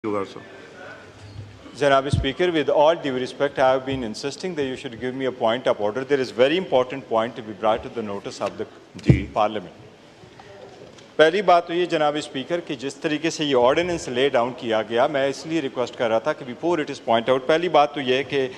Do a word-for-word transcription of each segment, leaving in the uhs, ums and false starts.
Janabi Speaker, with all due respect, I have been insisting that you should give me a point of order. There is a very important point to be brought to the notice of the Parliament. पहली बात तो ये जनाब speaker कि जिस तरीके से ये ऑर्डिनेंस ले डाउन किया गया, मैं इसलिए रिक्वेस्ट कर रहा था कि before it is point out, पहली बात तो ये है कि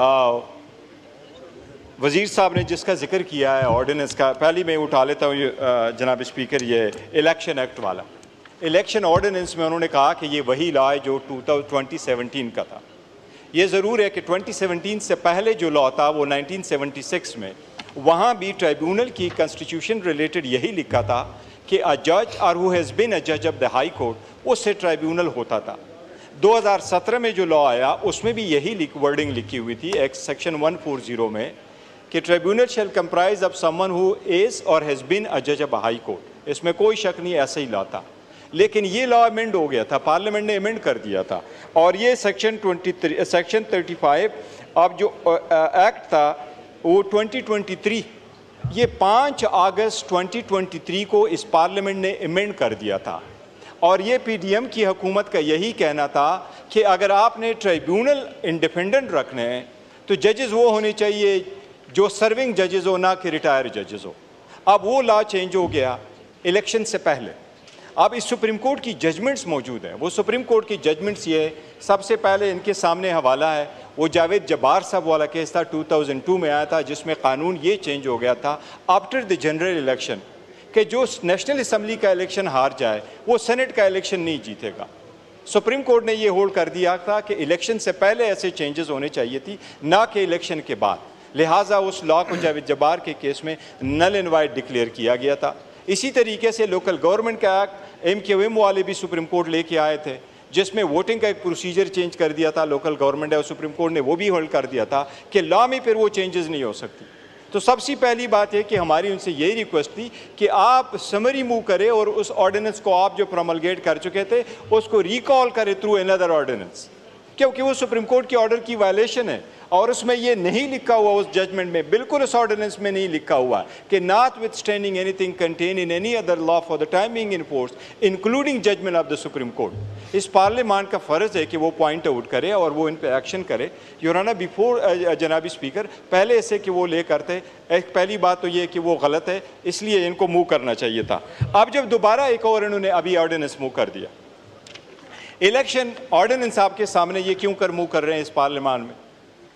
वज़ीर साहब ने जिसका जिक्र किया है ऑर्डिनेंस का, पहली मैं उठा लेता हूँ जनाब स्पीकर, ये इलेक्शन एक्ट वाला इलेक्शन ऑर्डिनेंस में उन्होंने कहा कि ये वही लॉ है जो ट्वेंटी सेवनटीन का था। ये ज़रूर है कि ट्वेंटी सेवनटीन से पहले जो लॉ था वो नाइनटीन सेवेंटी सिक्स में, वहाँ भी ट्राइब्यूनल की कॉन्स्टिट्यूशन रिलेटेड यही लिखा था कि अ जज और हु हैज़ बीन अ जज ऑफ द हाई कोर्ट, उससे ट्राइब्यूनल होता था। दो हज़ार सत्रह में जो लॉ आया उसमें भी यही लिख वर्डिंग लिखी हुई थी एक सेक्शन वन फोर्टी में कि tribunal shall comprise of someone who is or has been a जज ऑफ अ हाई कोर्ट। इसमें कोई शक नहीं, ऐसा ही लॉ था। लेकिन ये लॉ अमेंड हो गया था, पार्लियामेंट ने अमेंड कर दिया था, और ये section twenty three section thirty five अब जो एक्ट था वो ट्वेंटी ट्वेंटी थ्री ये पाँच अगस्त ट्वेंटी ट्वेंटी थ्री को इस पार्लियामेंट ने अमेंड कर दिया था। और ये पीडीएम की हुकूमत का यही कहना था कि अगर आपने ट्राइब्यूनल इंडिपेंडेंट रखने हैं तो जजेस वो होने चाहिए जो सर्विंग जजेस हो, ना कि रिटायर जजेस हो। अब वो लॉ चेंज हो गया इलेक्शन से पहले। अब इस सुप्रीम कोर्ट की जजमेंट्स मौजूद हैं। वो सुप्रीम कोर्ट की जजमेंट्स ये सबसे पहले इनके सामने हवाला है, वो जावेद जब्बार साहब वाला केस था, टू थाउज़ेंड टू में आया था, जिसमें कानून ये चेंज हो गया था आफ्टर द जनरल इलेक्शन कि जो नेशनल असम्बली का इलेक्शन हार जाए वो सेनेट का इलेक्शन नहीं जीतेगा। सुप्रीम कोर्ट ने ये होल्ड कर दिया था कि इलेक्शन से पहले ऐसे चेंजेस होने चाहिए थी, ना कि इलेक्शन के बाद। लिहाजा उस लॉ को जावेद जब्बार के केस में नल एंड वाइड डिक्लेयर किया गया था। इसी तरीके से लोकल गवर्नमेंट का एक्ट एम क्यू एम वाले भी सुप्रीम कोर्ट लेके आए थे, जिसमें वोटिंग का एक प्रोसीजर चेंज कर दिया था लोकल गवर्नमेंट है, और सुप्रीम कोर्ट ने वो भी होल्ड कर दिया था कि लॉ में फिर वो चेंजेस नहीं हो सकती। तो सबसे पहली बात है कि हमारी उनसे यही रिक्वेस्ट थी कि आप समरी मूव करें और उस ऑर्डिनेंस को आप जो प्रोमलगेट कर चुके थे उसको रिकॉल करें थ्रू अनदर ऑर्डिनेंस, क्योंकि वो सुप्रीम कोर्ट के ऑर्डर की वायलेशन है। और उसमें ये नहीं लिखा हुआ, उस जजमेंट में बिल्कुल उस ऑर्डिनेंस में नहीं लिखा हुआ कि notwithstanding anything contain in any other law for the time being in force including judgment of the Supreme Court. इस पार्लियामेंट का फ़र्ज़ है कि वो पॉइंट आउट करे और वो इन पर एक्शन करे। योर ऑनर, बिफोर जनाबी स्पीकर, पहले ऐसे कि वो ले करते, एक पहली बात तो ये कि वो गलत है, इसलिए इनको मूव करना चाहिए था। अब जब दोबारा एक और इन्होंने अभी ऑर्डिनेंस मूव कर दिया, इलेक्शन ऑर्डिनेंस आपके सामने, ये क्यों कर मूव कर रहे हैं इस पार्लियामेंट में?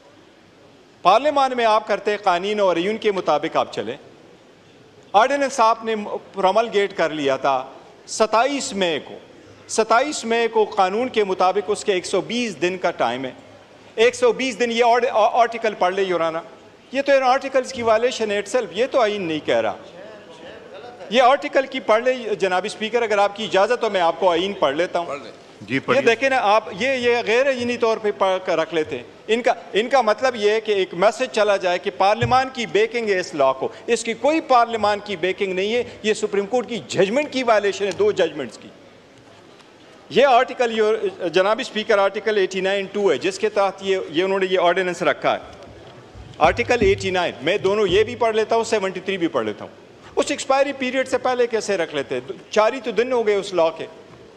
पार्लियामेंट में आप करते कानून और यून के मुताबिक आप चले। ऑर्डिनेंस आपने प्रोमलगेट कर लिया था सत्ताईस मई को। सत्ताईस मई को कानून के मुताबिक उसके एक सौ बीस दिन का टाइम है। एक सौ बीस दिन, ये आर्टिकल पढ़ ले योराना, ये तो इन आर्टिकल्स की वायलेशन है इटसेल्फ, ये तो आईन नहीं कह रहा। ये आर्टिकल की पढ़ ले जनाबी स्पीकर, अगर आपकी इजाज़त तो मैं आपको आईन पढ़ लेता हूँ। जी, ये देखें ना आप, ये ये गैर आईनी तौर पे पढ़ कर रख लेते हैं। इनका इनका मतलब ये है कि एक मैसेज चला जाए कि पार्लियामान की बेकिंग है इस लॉ को। इसकी कोई पार्लियामान की बेकिंग नहीं है, ये सुप्रीम कोर्ट की जजमेंट की वायलेशन है, दो जजमेंट्स की। ये आर्टिकल जनाबी speaker article eighty nine two है, जिसके तहत ये ये उन्होंने ये ऑर्डिनेंस रखा है। आर्टिकल एटी नाइन, मैं दोनों ये भी पढ़ लेता हूँ, सेवेंटी थ्री भी पढ़ लेता हूँ। उस एक्सपायरी पीरियड से पहले कैसे रख लेते हैं? चार ही तो दिन हो गए उस लॉ के।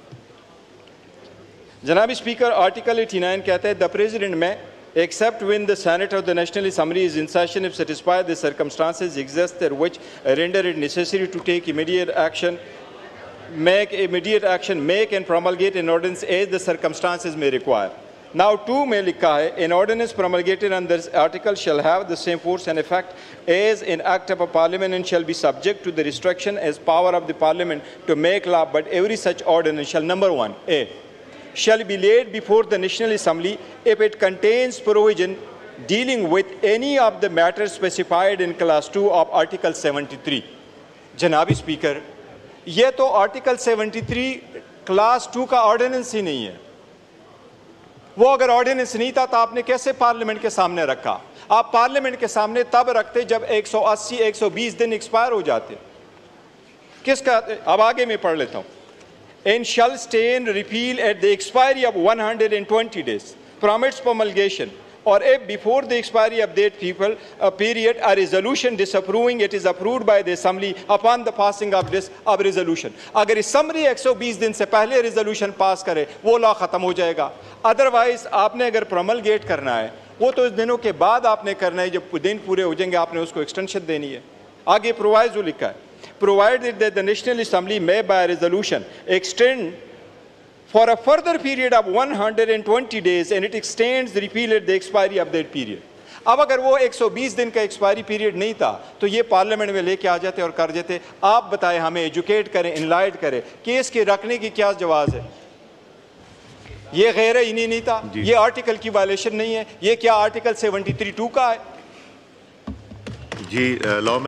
जनाब स्पीकर, आर्टिकल एटी नाइन कहता है द प्रेसिडेंट में except when the Senate of the National Assembly is in session if satisfied the circumstances exist there which render it necessary to take immediate action, make immediate action, make and promulgate an ordinance as the circumstances may require. Now two में लिखा है an ordinance promulgated under this article shall have the same force and effect as an act of a parliament and shall be subject to the restriction as power of the parliament to make law, but every such ordinance shall, number one, A, shall be laid before the National Assembly if it contains provision dealing with any of the matters specified in class two of Article seventy-three. जनाबी speaker, ये तो article seventy three clause two का ordinance ही नहीं है। वो अगर ordinance नहीं था तो आपने कैसे पार्लियामेंट के सामने रखा? आप पार्लियामेंट के सामने तब रखते जब एक सौ अस्सी एक सौ बीस दिन एक्सपायर हो जाते। किसका? अब आगे मैं पढ़ लेता हूँ। And shall stay and repeal at the expiry of one hundred twenty days from its promulgation, or if before the expiry of that people uh, period a resolution disapproving it is approved by the assembly upon the passing of this of resolution. अगर assembly एक सौ बीस दिन से पहले resolution पास करे वो law खत्म हो जाएगा. अदरवाइज आपने अगर promulgate करना है वो तो इस दिनों के बाद आपने करना है, जब दिन पूरे हो जाएंगे आपने उसको extension देनी है. आगे प्रोवाइजो लिखा है, provided that the National Assembly may by resolution extend for a further period of one hundred twenty days and it extends repeated the expiry of that period. अब अगर वो एक सौ बीस दिन का एक्सपायरी पीरियड नहीं था तो ये पार्लियामेंट में लेके आ जाते और कर देते. आप बताएं, हमें एजुकेट करें, इनलाइट करें, केस के रखने की क्या जवाब है. ये गैर इन्हीं नहीं था, ये आर्टिकल की वायलेशन नहीं है, ये क्या आर्टिकल सेवेंटी थ्री टू का है जी. लॉ